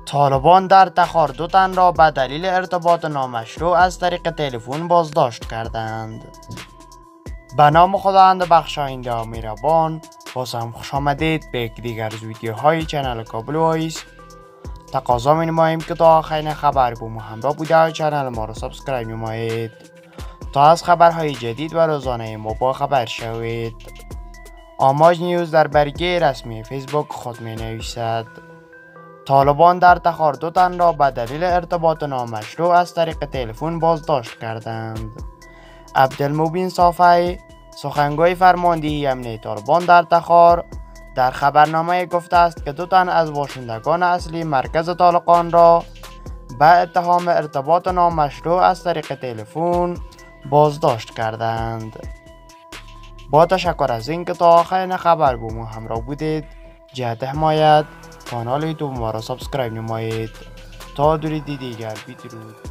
طالبان در تخار 2 تن را به دلیل ارتباط نامشروع از طریق تلفن بازداشت کردند. به نام خداوند بخشاینده و مهربان. باز هم خوش آمدید به یک دیگر از ویدیوهای چنل کابل وایس. تقاضا می نماییم که تا آخرین خبر با ما همراه بوده و چنل ما را سابسکرایب نمایید تا از خبرهای جدید و روزانه ما با خبر شوید. آماج نیوز در برگه رسمی فیسبوک خود می نویسد: طالبان در تخار 2 تن را به دلیل ارتباط نامشروع از طریق تلفن بازداشت کردند. عبدالمبین صافی، سخنگوی فرماندهی امنیتی طالبان در تخار، در خبرنامه گفته است که 2 تن از باشندگان اصلی مرکز طالقان را به اتهام ارتباط نامشروع از طریق تلفن بازداشت کردند. با تشکر از اینکه تا آخرین خبر با ما همراه بودید. جهت حمایت کانال یوتیوب ما را سابسکرایب نمایید. تا دوری دیگر بدرود.